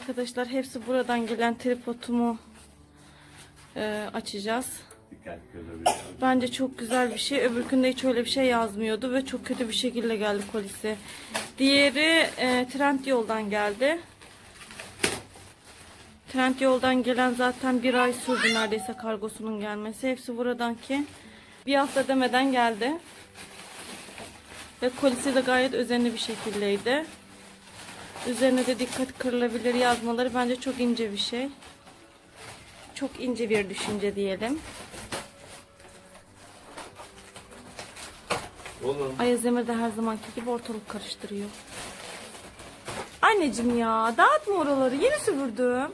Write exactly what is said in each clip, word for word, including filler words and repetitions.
arkadaşlar hepsi buradan gelen tripodumu e, açacağız. Bence çok güzel bir şey. Öbürkünde hiç öyle bir şey yazmıyordu ve çok kötü bir şekilde geldi kolisi. Diğeri e, Trendyol'dan geldi. Trendyol'dan gelen zaten bir ay sürdü neredeyse kargosunun gelmesi. Hepsi buradanki. Bir hafta demeden geldi. Ve kolisi de gayet özenli bir şekildeydi. Üzerine de dikkat kırılabilir yazmaları bence çok ince bir şey. Çok ince bir düşünce diyelim. Oğlum. Ayaz Emir de her zamanki gibi ortalık karıştırıyor. Anneciğim ya dağıtma oraları, yeni süpürdüm.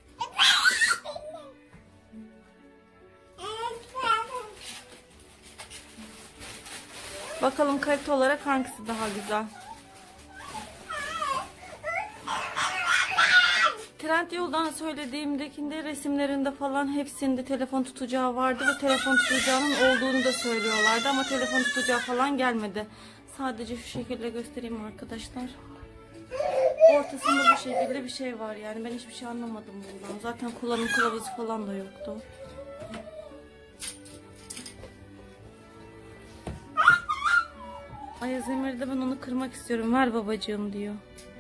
Bakalım kalite olarak hangisi daha güzel. Trendyol'dan söylediğimdekinde resimlerinde falan hepsinde telefon tutacağı vardı ve telefon tutacağının olduğunu da söylüyorlardı ama telefon tutacağı falan gelmedi. Sadece şu şekilde göstereyim arkadaşlar. Ortasında bu şekilde bir şey var yani ben hiçbir şey anlamadım bundan. Zaten kullanım kılavuzu falan da yoktu. Ayaz Emir de ben onu kırmak istiyorum, ver babacığım diyor.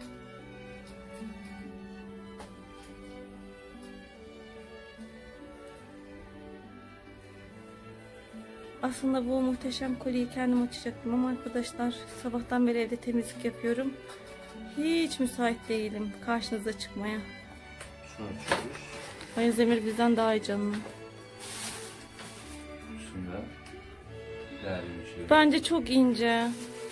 Aslında bu muhteşem kolyeyi kendim açacaktım ama arkadaşlar sabahtan beri evde temizlik yapıyorum. Hiç müsait değilim karşınıza çıkmaya. Şunu açıyoruz. Ayaz Emir bizden daha iyi canlı. Şunda değerli bir şey. Bence çok ince.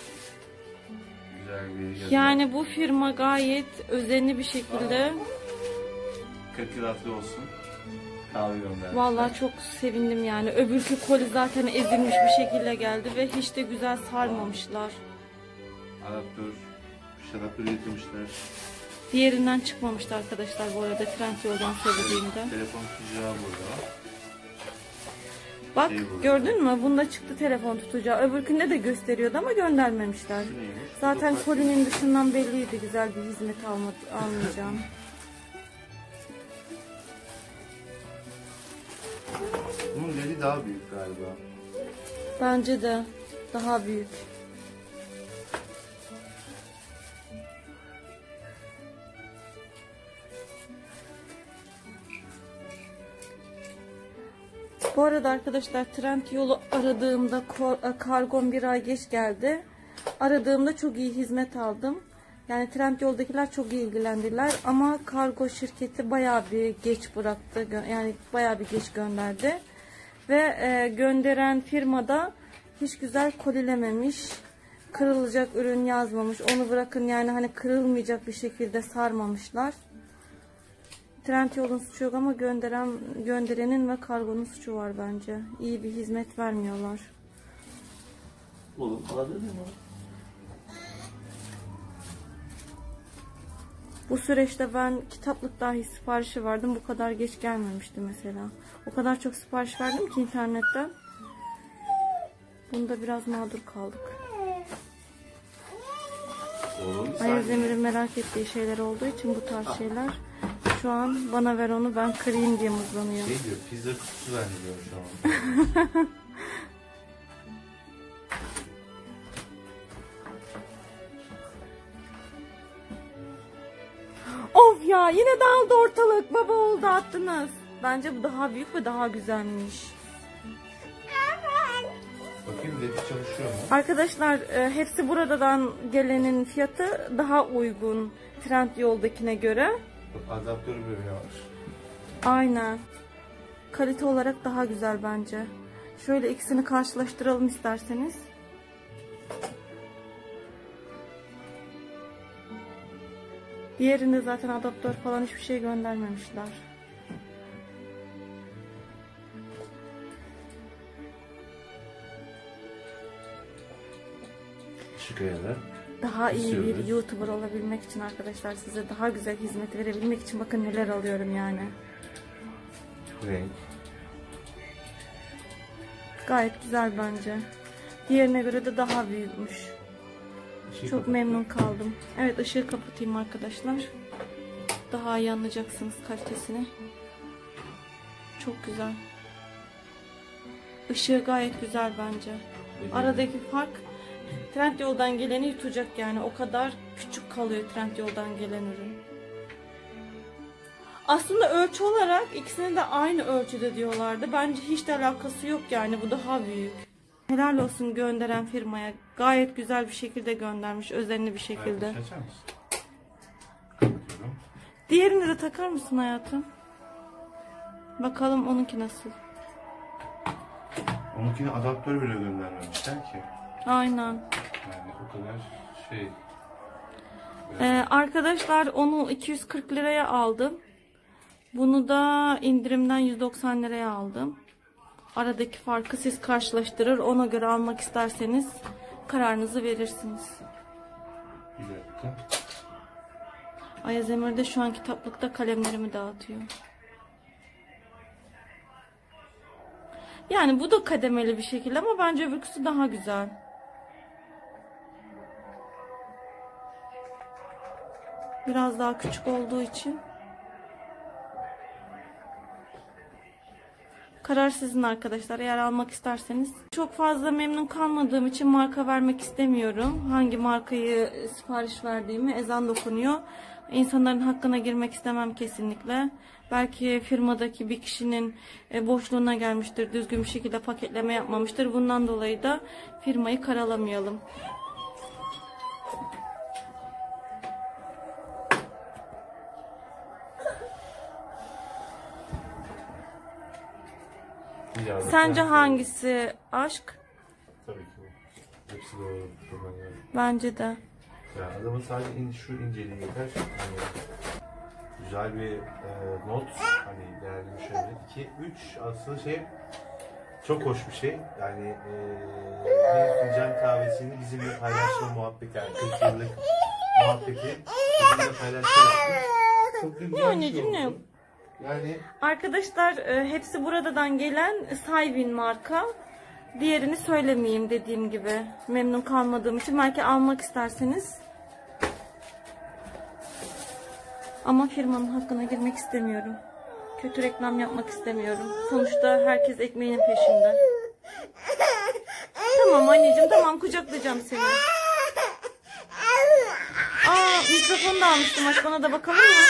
Güzel bir yazı. Yani bu firma gayet özenli bir şekilde. Kırkılatlı olsun. Kahve göndermişler. Vallahi çok sevindim yani. Öbürkü koli zaten ezilmiş bir şekilde geldi ve hiç de güzel sarmamışlar. Adaptör, şarapları getirmişler. Diğerinden çıkmamıştı arkadaşlar bu arada Trendyol'dan söylediğimde. Telefon tutacağı burada. Bak Şey bu. gördün mü? Bunda çıktı telefon tutacağı. Öbürkünde de gösteriyordu ama göndermemişler. Zaten kolinin dışından belliydi güzel bir hizmet alma- almayacağım. Bunun ledi daha büyük galiba. Bence de daha büyük. Bu arada arkadaşlar Trendyol'u aradığımda kargom bir ay geç geldi. Aradığımda çok iyi hizmet aldım. Yani Trendyol'dakiler çok iyi ilgilendiler ama kargo şirketi bayağı bir geç bıraktı. Yani bayağı bir geç gönderdi. Ve e, gönderen firmada hiç güzel kolilememiş. Kırılacak ürün yazmamış. Onu bırakın yani hani kırılmayacak bir şekilde sarmamışlar. Trendyol'un suçu yok ama gönderen gönderenin ve kargonun suçu var bence. İyi bir hizmet vermiyorlar. Oğlum alabilir mi? Bu süreçte ben kitaplık dahi siparişi verdim. Bu kadar geç gelmemişti mesela. O kadar çok sipariş verdim ki internetten. Bunda biraz mağdur kaldık. Oğlum Ayaz Emir'in merak ettiği şeyler olduğu için bu tarz şeyler. Şu an bana ver onu ben kırayım diye mızlanıyor. Şey diyor, pizza kutusu zannediyor şu an. Of ya yine dağıldı ortalık. Baba oldu attınız. Bence bu daha büyük ve daha güzelmiş. Bakayım ledi çalışıyor mu? Arkadaşlar e, hepsi buradan gelenin fiyatı daha uygun Trendyol'dakine göre. Bak, adaptörü böyle var. Aynen. Kalite olarak daha güzel bence. Şöyle ikisini karşılaştıralım isterseniz. Diğerinde zaten adaptör falan hiçbir şey göndermemişler. Teşekkür ederim. Daha iyi bir İstiyoruz. YouTuber olabilmek için arkadaşlar size daha güzel hizmet verebilmek için bakın neler alıyorum yani. Renk. Gayet güzel bence. Diğerine göre de daha büyükmüş. Işığı Çok kapat. memnun kaldım. Evet ışığı kapatayım arkadaşlar. daha iyi anlayacaksınız kalitesini. Çok güzel. Işığı gayet güzel bence. Aradaki fark Trendyol'dan geleni yutacak yani. O kadar küçük kalıyor Trendyol'dan gelen ürün. Aslında ölçü olarak ikisinin de aynı ölçüde diyorlardı. Bence hiç de alakası yok yani. Bu daha büyük. Helal olsun gönderen firmaya. Gayet güzel bir şekilde göndermiş. Özenli bir şekilde. Açar mısın? Diğerini de takar mısın hayatım? Bakalım onunki nasıl? Onunkini adaptör bile göndermemişler ki. Aynen. Yani o kadar şey. Ee, arkadaşlar onu iki yüz kırk liraya aldım. Bunu da indirimden yüz doksan liraya aldım. Aradaki farkı siz karşılaştırır. Ona göre almak isterseniz kararınızı verirsiniz. Bir dakika. Ayaz Emir de şu an kitaplıkta kalemlerimi dağıtıyor. Yani bu da kademeli bir şekilde ama bence öbürküsü daha güzel. Biraz daha küçük olduğu için. Karar sizin arkadaşlar. Eğer almak isterseniz. Çok fazla memnun kalmadığım için marka vermek istemiyorum. Hangi markayı sipariş verdiğimi ezan dokunuyor. İnsanların hakkına girmek istemem kesinlikle. Belki firmadaki bir kişinin boşluğuna gelmiştir. Düzgün bir şekilde paketleme yapmamıştır. Bundan dolayı da firmayı karalamayalım. Sence hangisi aşk? Tabii ki bu. Hepsi doğru. Bence de. Ya adamın sadece in, şu inceliği yeter. Hani güzel bir e, not. Hani değerli bir şöyle. iki, üç aslında şey çok hoş bir şey. Yani e, bir fincan kahvesini bizimle paylaşma muhabbeti. Yani kırk yıllık muhabbeti bizimle paylaşma yapmış. Çok güzel bir şey oldu. Yani arkadaşlar e, hepsi buradan gelen Sayvin marka. Diğerini söylemeyeyim dediğim gibi. Memnun kalmadığım için belki almak isterseniz. Ama firmanın hakkına girmek istemiyorum. Kötü reklam yapmak istemiyorum. Sonuçta herkes ekmeğinin peşinde. Tamam anneciğim, tamam, kucaklayacağım seni. Aa, mikrofonu da almıştım. Aç, bana da bakalım mı?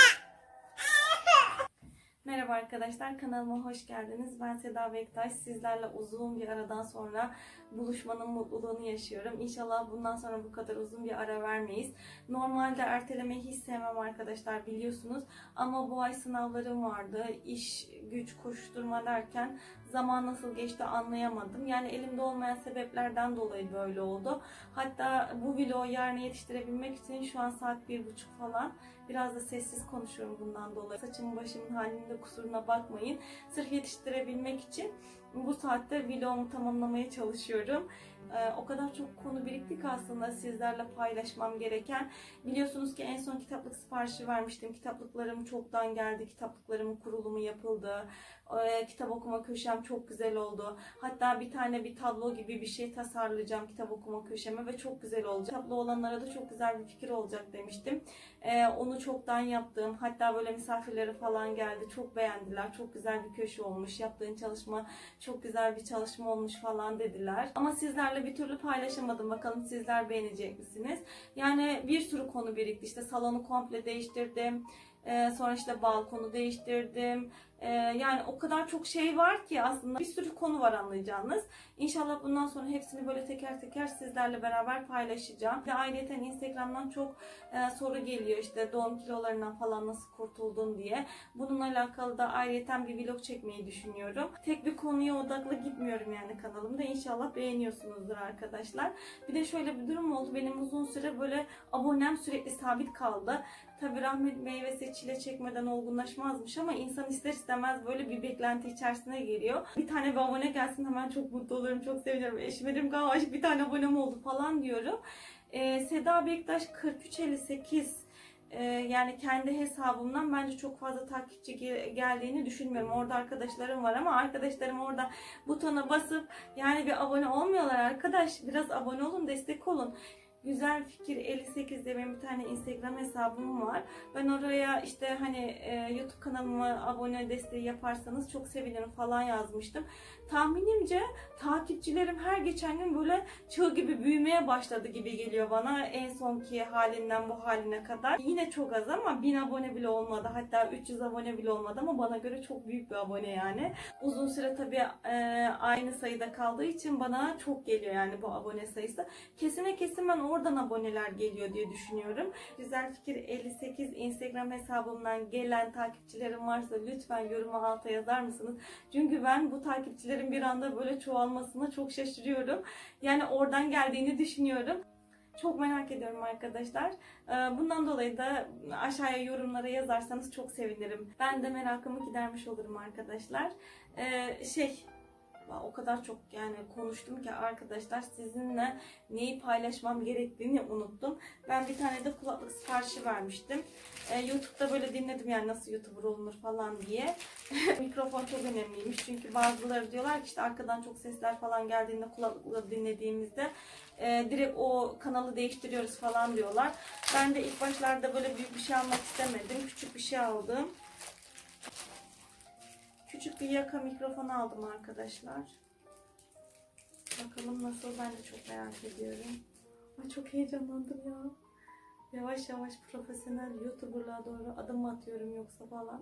Merhaba arkadaşlar, kanalıma hoş geldiniz. Ben Seda Bektaş. Sizlerle uzun bir aradan sonra buluşmanın mutluluğunu yaşıyorum. İnşallah bundan sonra bu kadar uzun bir ara vermeyiz. Normalde ertelemeyi hiç sevmem arkadaşlar, biliyorsunuz. Ama bu ay sınavlarım vardı. İş, güç, koşturma derken zaman nasıl geçti anlayamadım. Yani elimde olmayan sebeplerden dolayı böyle oldu. Hatta bu vlogu yarına yetiştirebilmek için şu an saat bir buçuk falan. Biraz da sessiz konuşuyorum bundan dolayı. Saçımın başımın halinde kusuruna bakmayın. Sırf yetiştirebilmek için bu saatte vlogumu tamamlamaya çalışıyorum. Ee, o kadar çok konu birikti ki aslında sizlerle paylaşmam gereken. Biliyorsunuz ki en son kitaplık siparişi vermiştim. Kitaplıklarım çoktan geldi. Kitaplıklarımın kurulumu yapıldı. Ee, kitap okuma köşem çok güzel oldu. Hatta bir tane bir tablo gibi bir şey tasarlayacağım kitap okuma köşeme ve çok güzel olacak. Tablo olanlara da çok güzel bir fikir olacak demiştim. Ee, onu çoktan yaptım. Hatta böyle misafirleri falan geldi. Çok beğendiler. Çok güzel bir köşe olmuş. Yaptığın çalışma çok güzel bir çalışma olmuş falan dediler. Ama sizlerle bir türlü paylaşamadım. Bakalım sizler beğenecek misiniz? Yani bir sürü konu birikti. İşte salonu komple değiştirdim. Ee, sonra işte balkonu değiştirdim. Ee, yani o kadar çok şey var ki aslında bir sürü konu var anlayacağınız. İnşallah bundan sonra hepsini böyle teker teker sizlerle beraber paylaşacağım. Ve ayrıca Instagram'dan çok e, soru geliyor, işte doğum kilolarından falan nasıl kurtuldun diye. Bununla alakalı da ayrıca bir vlog çekmeyi düşünüyorum. Tek bir konuya odaklı gitmiyorum yani kanalımda. İnşallah beğeniyorsunuzdur arkadaşlar. Bir de şöyle bir durum oldu. Benim uzun süre böyle abonem sürekli sabit kaldı. Tabii rahmet meyvesi çile çekmeden olgunlaşmazmış ama insan ister istemez böyle bir beklenti içerisine geliyor. Bir tane bir abone gelsin hemen çok mutlu olurum, çok sevinirim. Eşime dedim galiba bir tane abonem oldu falan diyorum. Ee, Seda Bektaş kırk üç elli sekiz ee, yani kendi hesabımdan bence çok fazla takipçi geldiğini düşünmüyorum. Orada arkadaşlarım var ama arkadaşlarım orada butona basıp yani bir abone olmuyorlar arkadaş. Biraz abone olun, destek olun. Güzel Fikir elli sekiz diye benim bir tane Instagram hesabım var. Ben oraya işte hani e, YouTube kanalıma abone desteği yaparsanız çok sevinirim falan yazmıştım. Tahminimce takipçilerim her geçen gün böyle çığ gibi büyümeye başladı gibi geliyor bana. En sonki halinden bu haline kadar. Yine çok az ama bin abone bile olmadı. Hatta üç yüz abone bile olmadı ama bana göre çok büyük bir abone yani. Uzun süre tabii e, aynı sayıda kaldığı için bana çok geliyor yani bu abone sayısı. Kesine kesin ben oradan aboneler geliyor diye düşünüyorum. Güzel Fikir elli sekiz Instagram hesabımdan gelen takipçilerim varsa lütfen yoruma alta yazar mısınız? Çünkü ben bu takipçilerin bir anda böyle çoğalmasına çok şaşırıyorum. Yani oradan geldiğini düşünüyorum. Çok merak ediyorum arkadaşlar. Bundan dolayı da aşağıya yorumlara yazarsanız çok sevinirim. Ben de merakımı gidermiş olurum arkadaşlar. Şey... O kadar çok yani konuştum ki arkadaşlar, sizinle neyi paylaşmam gerektiğini unuttum. Ben bir tane de kulaklık siparişi vermiştim. Ee, YouTube'da böyle dinledim yani nasıl YouTuber olunur falan diye. Mikrofon çok önemliymiş çünkü bazıları diyorlar ki işte arkadan çok sesler falan geldiğinde kulaklıkla dinlediğimizde e, direkt o kanalı değiştiriyoruz falan diyorlar. Ben de ilk başlarda böyle büyük bir şey almak istemedim. Küçük bir şey aldım. Küçük bir yaka mikrofon aldım arkadaşlar. Bakalım nasıl, ben de çok merak ediyorum. Ay çok heyecanlandım ya. Yavaş yavaş profesyonel YouTuber'lığa doğru adım mı atıyorum yoksa falan.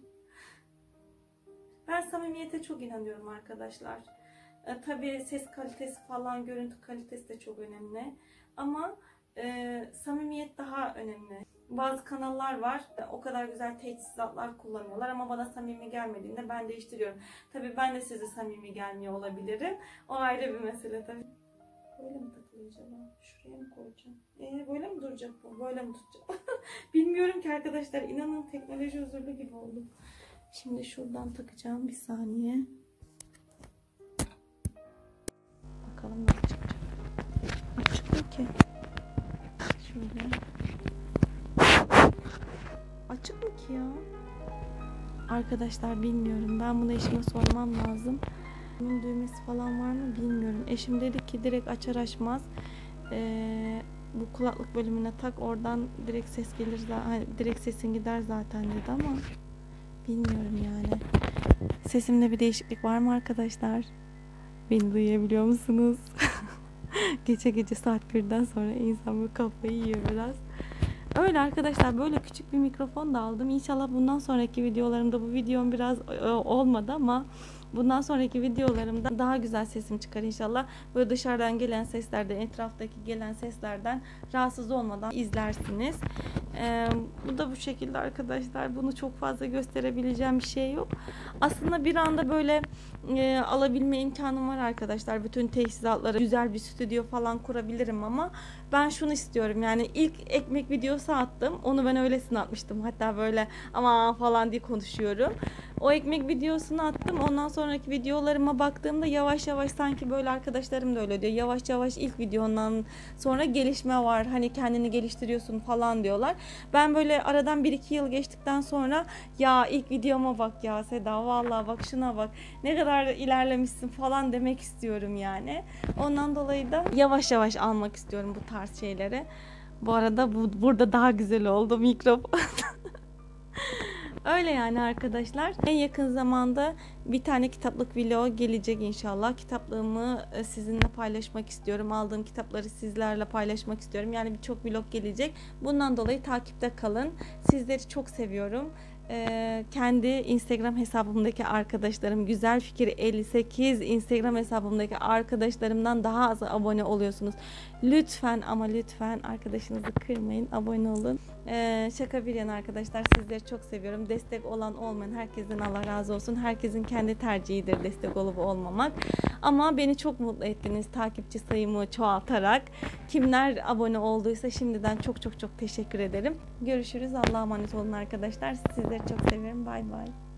Ben samimiyete çok inanıyorum arkadaşlar. E, tabii ses kalitesi falan, görüntü kalitesi de çok önemli. Ama e, samimiyet daha önemli. Bazı kanallar var, o kadar güzel teçhizatlar kullanıyorlar ama bana samimi gelmediğinde ben değiştiriyorum. Tabii ben de size samimi gelmiyor olabilirim. O ayrı bir mesele tabii. Böyle mi takılıyor acaba? Şuraya mı koyacağım? Ee, böyle mi duracak bu? Böyle mi tutacağım? Bilmiyorum ki arkadaşlar. İnanın teknoloji huzurlu gibi oldum. Şimdi şuradan takacağım. Bir saniye. Bakalım nasıl çıkacak. Açık ki. Şöyle. Açık mı ki ya? Arkadaşlar bilmiyorum. Ben bunu eşime sormam lazım. Bunun düğmesi falan var mı bilmiyorum. Eşim dedi ki direkt açar açmaz ee, bu kulaklık bölümüne tak, oradan direkt ses gelir, hani direkt sesin gider zaten dedi ama bilmiyorum yani. Sesimde bir değişiklik var mı arkadaşlar? Beni duyabiliyor musunuz? Gece gece saat birden sonra insan böyle kafayı yiyor biraz. Öyle arkadaşlar, böyle küçük bir mikrofon da aldım. İnşallah bundan sonraki videolarımda, bu videom biraz olmadı ama bundan sonraki videolarımda daha güzel sesim çıkar inşallah. Böyle dışarıdan gelen seslerden, etraftaki gelen seslerden rahatsız olmadan izlersiniz. Ee, bu da bu şekilde arkadaşlar. Bunu çok fazla gösterebileceğim bir şey yok. Aslında bir anda böyle e, alabilme imkanım var arkadaşlar. Bütün teçhizatları, güzel bir stüdyo falan kurabilirim ama ben şunu istiyorum. Yani ilk ekmek videosu attım. Onu ben öylesine atmıştım. Hatta böyle aman falan diye konuşuyorum. O ekmek videosunu attım. Ondan sonraki videolarıma baktığımda yavaş yavaş sanki böyle arkadaşlarım da öyle diyor. Yavaş yavaş ilk videondan sonra gelişme var. Hani kendini geliştiriyorsun falan diyorlar. Ben böyle aradan bir iki yıl geçtikten sonra ya ilk videoma bak ya Seda, vallahi bak şuna bak ne kadar ilerlemişsin falan demek istiyorum yani. Ondan dolayı da yavaş yavaş almak istiyorum bu tarz şeyleri. Bu arada bu, burada daha güzel oldu mikrofon. Öyle yani arkadaşlar. En yakın zamanda bir tane kitaplık vlog gelecek inşallah. Kitaplığımı sizinle paylaşmak istiyorum. Aldığım kitapları sizlerle paylaşmak istiyorum. Yani birçok vlog gelecek. Bundan dolayı takipte kalın. Sizleri çok seviyorum. Ee, kendi Instagram hesabımdaki arkadaşlarım, Güzel Fikir elli sekiz Instagram hesabımdaki arkadaşlarımdan daha az abone oluyorsunuz. Lütfen ama lütfen arkadaşınızı kırmayın, abone olun. Ee, şaka bir yana arkadaşlar, sizleri çok seviyorum. Destek olan olmayan herkesten Allah razı olsun. Herkesin kendi tercihidir destek olup olmamak. Ama beni çok mutlu ettiniz takipçi sayımı çoğaltarak. Kimler abone olduysa şimdiden çok çok çok teşekkür ederim. Görüşürüz. Allah'a emanet olun arkadaşlar. Sizleri çok seviyorum. Bay bay.